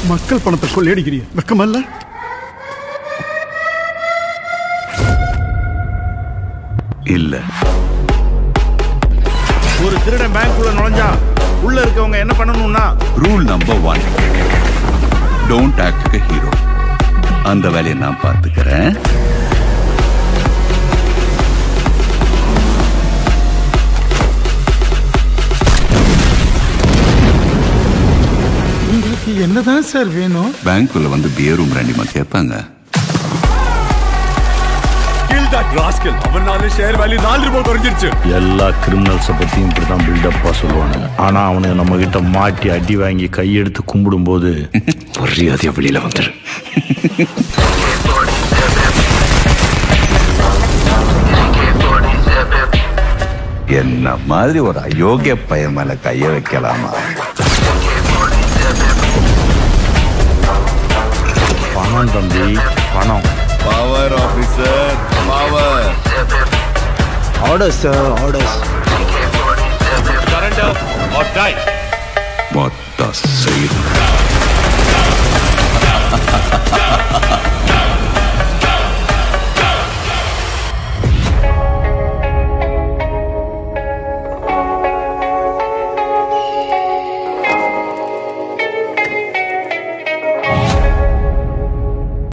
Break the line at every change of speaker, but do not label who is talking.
மக்கள் பணத்தை கொள்ளையடிக்கிறிய வெக்கமல்ல?
இல்ல.
ஒரு திருடன் பேங்க்குள்ள நுழைஞ்சா உள்ள இருக்கவங்க என்ன பண்ணணும்னா
rule number 1, don't act hero. அந்த வேலையை நான் பார்த்துக்கிறேன்.
உங்களுக்கு என்னதான் சார் வேணும்?
பேங்க்குள்ள வந்து பியரும் ரெண்டிமா கேட்பாங்க.
எல்லா கிரிமினல்ஸை பத்தியும் இப்படிதான் பில்டப்பா சொல்லுவாங்க. ஆனா அவனுக்கு நம்ம கிட்ட மாட்டி அடி வாங்கி கையெடுத்து கும்பிடும் போது மரியாதையா வெளியில வந்துரு.
என்ன மாதிரி ஒரு அயோக்கிய பையன் மேல கைய வைக்கலாமா?
பணம் தம்பி, பணம்.
Power officer, power.
Orders sir, orders.
Surrender or die.
What the say?